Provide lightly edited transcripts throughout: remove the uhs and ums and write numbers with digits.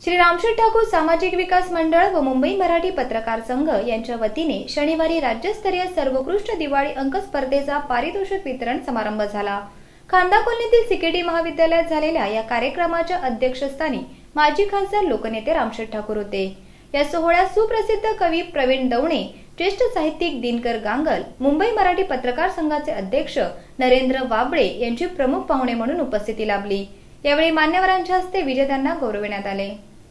श्री रामशेठ ठाकूर सामाजिक विकास मंडळ व मुंबई मराठी पत्रकार संघ यांच्या वतीने शनिवारी राज्यस्तरीय सर्वोत्कृष्ट दिवाळी अंक स्पर्धेचा पारितोषिक वितरण समारंभ झाला। खांदा कॉलनीतील सीकेटी महाविद्यालयात झालेल्या या कार्यक्रमाच्या अध्यक्षस्थानी माजी खासदार लोकनेते रामशेठ ठाकूर होते। या सोहळ्यात सुप्रसिद्ध कवी प्रवीण दवणे, ज्येष्ठ साहित्यिक दिनकर गांगल, मुंबई मराठी पत्रकार संघाचे अध्यक्ष नरेंद्र वाबळे यांची प्रमुख पाहुणे म्हणून उपस्थिती लाभली। यावेळी मान्यवरांच्या हस्ते विजेत्यांना गौरविण्यात आले।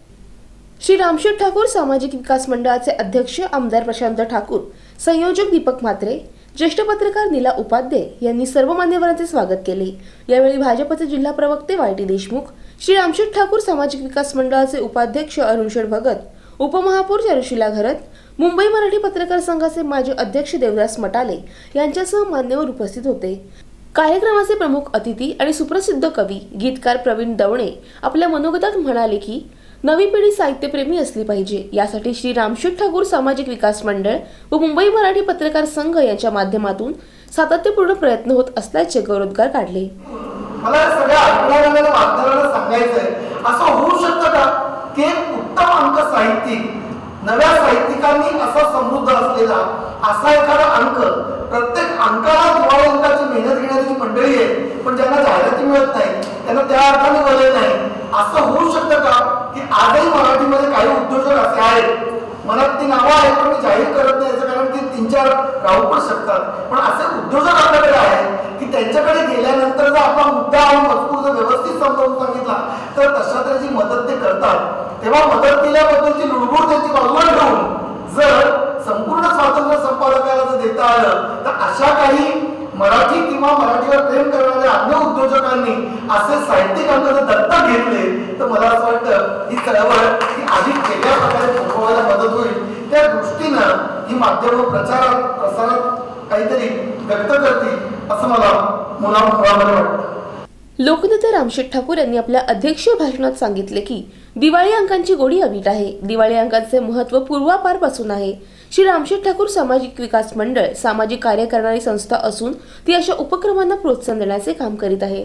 श्री रामशेठ ठाकूर सामाजिक विकास मंडळाचे अध्यक्ष आमदार प्रशांत ठाकूर, संयोजक दीपक म्हात्रे, ज्येष्ठ पत्रकार नीला उपाध्ये यांनी सर्व मान्यवरांचे स्वागत केले। यावेळी भाजपचे जिल्हा प्रवक्ते वाय.टी. देशमुख, श्री रामशेठ ठाकूर सामाजिक विकास मंडळाचे उपाध्यक्ष अरुण शेठ भगत, उपमहापौर चारुशीला घरत, मुंबई मराठी पत्रकार संघाचे माजी अध्यक्ष देवदास मटाले यांच्यासह मान्यवर उपस्थित होते। कार्यक्रमाचे प्रमुख अतिथी आणि सुप्रसिद्ध कवी गीतकार प्रवीण दवणे आपल्या मनोगतात म्हणाले की नवी पिढी साहित्यप्रेमी असली पाहिजे, यासाठी श्री रामशेठ ठाकूर सामाजिक विकास मंडळ व मुंबई मराठी पत्रकार संघ यांच्या माध्यमातून सातत्यपूर्ण प्रयत्न होत असल्याचे गौरवोद्गार काढले। मला सगळ्या ऐकणाऱ्यांना वाचणाऱ्यांना सांगायचं आहे, असं होऊ शकतं का की उत्तम अंक साहित्यिक, नव्या साहित्यिकांनी असा समृद्ध असलेला असा एखादा अंक, प्रत्येक अंकाला दिवाळी अंकाची मेहनत घेणारी मंडळी आहे, पण ज्यांना जाहिराती मिळत नाही, त्यांना त्या अर्थाने वलय नाही, असं होऊ शकतं का की आजही मराठीमध्ये काही उद्योजक असे आहेत, मनात ती नावं आहेत पण मी जाहीर करत नाही, याचं कारण ते 3-4 राहू पण शकतात, पण असे उद्योजक आपल्याकडे आहेत की त्यांच्याकडे गेल्यानंतर जर आपला मुद्दा आणि मजकूर जर व्यवस्थित समजावून सांगितला तर तशा तऱ्हेची मदत ते करतात। तेव्हा मदत केल्याबद्दलची लुडबुड त्यांची बाजूला ठेवून जर संपूर्ण स्वातंत्र्य संपादकाला जर देता आलं तर अशा काही मराठी किंवा मराठीवर प्रेम करणाऱ्या अन्य उद्योजकांनी असे साहित्यिक अंक जर दत्तक घेतले तर मला असं वाटतं ही चळवळ ही अधिक वेगळ्या प्रकारे पोहोचवायला मदत होईल। त्या दृष्टीनं ही माध्यमं प्रचारात प्रसारात काहीतरी व्यक्त करतील असं मला मुळामध्ये वाटतं। लोकनेते रामशेठ ठाकूर यांनी आपल्या अध्यक्षीय भाषणात सांगितले की दिवाळी अंकांची गोडी अवीट आहे। दिवाळी अंकांचे महत्त्व पूर्वापारपासून आहे। श्री रामशेठ ठाकूर सामाजिक विकास मंडळ सामाजिक कार्य करणारी संस्था असून ती अशा उपक्रमांना प्रोत्साहन देण्याचे काम करीत आहे।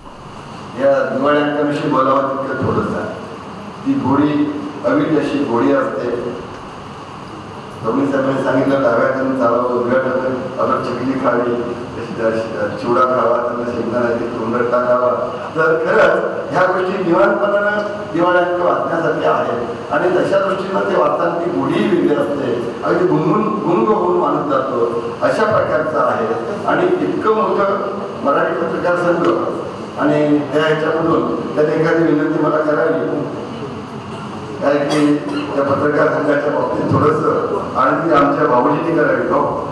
या दिवाळी अंकाविषयी बोलावं तितकं थोडंसं, ती गोडी अवीट अशी गोडी असते। दोन्ही साहेबांनी सांगितलं डाव्या हाताने चालावं, उजव्या हाताने आपण चकली खावी, चिवडा खावा, त्यांना शेंगदाण्याची तोंडात टाकावा। तर खरंच ह्या गोष्टी निवांतपणानं दिवाळी अंक वाचण्यासारख्या आहेत आणि तशा दृष्टीनं ते वाचताना ती गोडी वेगळी असते, अगदी गुंग होऊन मानत जातो अशा प्रकारचं आहे। आणि इतकं मोठं मराठी पत्रकार संघ आणि त्या ह्याच्यामधून त्याने एखादी विनंती मला करावी काय की त्या पत्रकार संघाच्या बाबतीत थोडंसं आणि आमच्या भाऊजींनी करावी,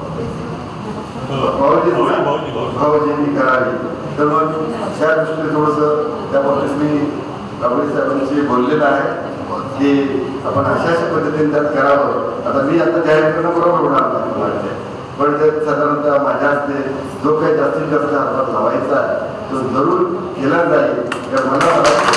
भाऊजींनी करावी। तर मग त्या दृष्टीने थोडंसं त्या बाबतीत मी बाबळे साहेबांशी बोललेलं आहे की आपण अशा पद्धतीने त्यात करावं। आता मी आता जाहीर करणं बरोबर होणार नाही, पण ते साधारणतः माझ्या हस्ते जो काही जास्तीत जास्त हातात लावायचा आहे तो जरूर केला जाईल। तर मला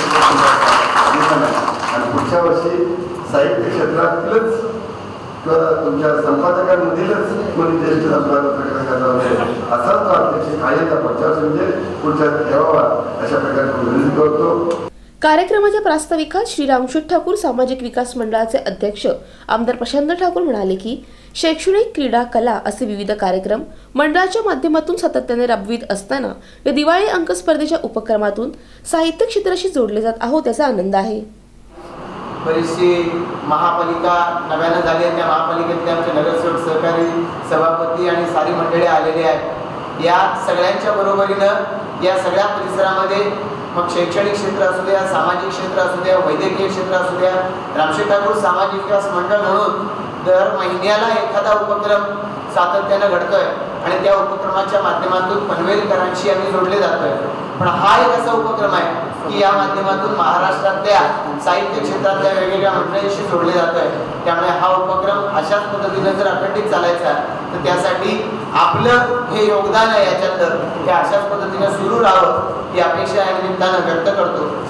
आणि पुढच्या वर्षी साहित्य क्षेत्रातीलच किंवा तुमच्या संपादकांमधीलच कोणी ज्येष्ठ संपादक असाच अध्यक्ष कायदा प्रचार म्हणजे पुढच्या ठेवावा अशा प्रकारे विनंती करतो। कार्यक्रमाच्या प्रास्ताविकात श्री रामशेठ ठाकूर सामाजिक विकास मंडळाचे अध्यक्ष आमदार प्रशांत ठाकूर म्हणाले की शैक्षणिक, क्रीडा, कला असे विविध कार्यक्रम मंडळाच्या माध्यमातून सातत्याने राबवित असताना या दिवाळी अंक स्पर्धेच्या उपक्रमातून साहित्य क्षेत्राशी जोडले जात आहोत याचा आनंद आहे। बरीचशी महापालिका नव्यानं झाली आहे, त्या महापालिकेतले आमचे नगरसेवक, सहकारी सभापती आणि सारी मंडळी आलेली आहेत। या सगळ्यांच्या बरोबरीनं या सगळ्या परिसरामध्ये मग शैक्षणिक क्षेत्र असू द्या, सामाजिक क्षेत्र असू द्या, वैद्यकीय क्षेत्र असू द्या, रामशेठ ठाकूर सामाजिक विकास मंडळ म्हणून दर महिन्याला एखादा उपक्रम सातत्यानं घडतोय आणि त्या उपक्रमाच्या माध्यमातून पनवेलकरांशी आम्ही जोडले जातोय। पण हा एक असा उपक्रम आहे की या माध्यमातून महाराष्ट्रातल्या साहित्य क्षेत्रातल्या वेगवेगळ्या मंडळींशी जोडले जातोय। त्यामुळे हा उपक्रम अशाच पद्धतीने जर अखंडित चालायचा तर त्यासाठी आपलं हे योगदान आहे याच्यात, हे अशाच पद्धतीने सुरू राहावं ही अपेक्षा या निमित्तानं व्यक्त करतो।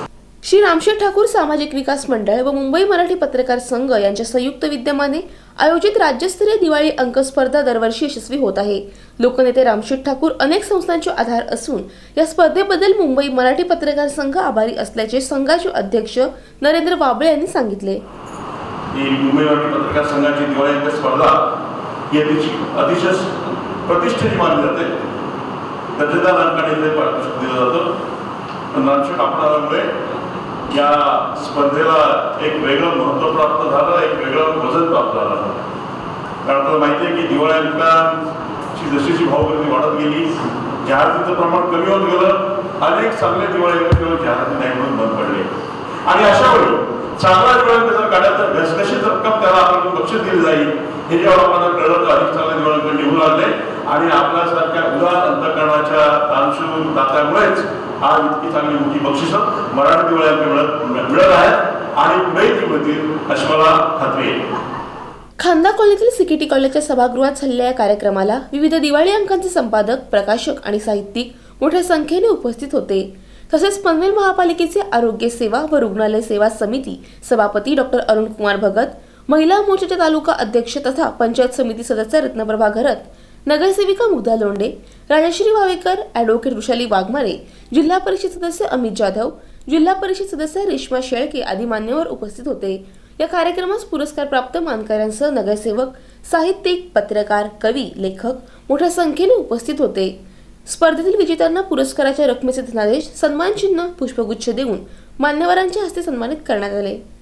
श्री रामशेठ ठाकूर सामाजिक विकास मंडळ व मुंबई मराठी पत्रकार संघ यांच्या संयुक्त विद्यमाने आयोजित राज्यस्तरीय दिवाळी अंक स्पर्धा दरवर्षी यशस्वी होत आहे। लोकनेते रामशेठ ठाकूर अनेक संस्थांचे आधार असून या स्पर्धेबद्दल मुंबई मराठी पत्रकार संघ आभारी असल्याचे संघाचे अध्यक्ष नरेंद्र वाबळे यांनी सांगितले। मुंबई मराठी पत्रकार संघाची दिवाळी अंक स्पर्धा ही अतिशय प्रतिष्ठेची मानली जाते। दर्जेदार अंकाने दिलं जातं। पण रामशेठ ठाकूरांमुळे या स्पर्धेला एक वेगळं महत्त्व प्राप्त झालं, एक वेगळं वजन प्राप्त झालं। कारण आपल्याला माहिती आहे की दिवाळी अंकांची जशी भावगर्दी वाढत गेली, जाहिरातीचं प्रमाण कमी होत गेलं, अनेक चांगले दिवाळी अंक केवळ जाहिराती नाही म्हणून बंद पडले। आणि अशा वेळी चांगला दिवाळी अंक जर काढायचा घसघशीत रक्कम त्याला आपण बक्षीस दिली जाईल हे जेव्हा आपल्याला कळलं तर अधिक चांगले दिवाळी अंक निघू लागले। आणि आपल्यासारख्या उदार अंतःकरणाच्या दानशूर दात्यामुळेच आज इतकी चांगली मोठी बक्षिसं मराठी दिवाळी अंक मिळत आहेत आणि पुढे ती मिळतील अशी मला खात्री आहे। खांदा कॉलनीतील सीकेटी कॉलेजच्या सभागृहात झालेल्या या कार्यक्रमाला विविध दिवाळी अंकांचे संपादक, प्रकाशक आणि साहित्यिक मोठ्या संख्येने उपस्थित होते। तसेच पनवेल महापालिकेचे आरोग्य सेवा व रुग्णालय सेवा समिती सभापती डॉक्टर अरुण कुमार भगत, महिला मोर्चाचे तालुका अध्यक्ष तथा पंचायत समिती सदस्य रत्नप्रभा घरत, नगरसेविका मुग्धा लोंढे, राजश्री वावेकर, ॲडव्होकेट वृषाली वाघमारे, जिल्हा परिषद सदस्य अमित जाधव, जिल्हा परिषद सदस्य रेश्मा शेळके आदी मान्यवर उपस्थित होते। या कार्यक्रमास पुरस्कार प्राप्त मानकऱ्यांसह नगरसेवक, साहित्यिक, पत्रकार, कवी, लेखक मोठ्या संख्येने उपस्थित होते। स्पर्धेतील विजेत्यांना पुरस्काराच्या रकमेचे धनादेश, सन्मानचिन्ह, पुष्पगुच्छ देऊन मान्यवरांच्या हस्ते सन्मानित करण्यात आले।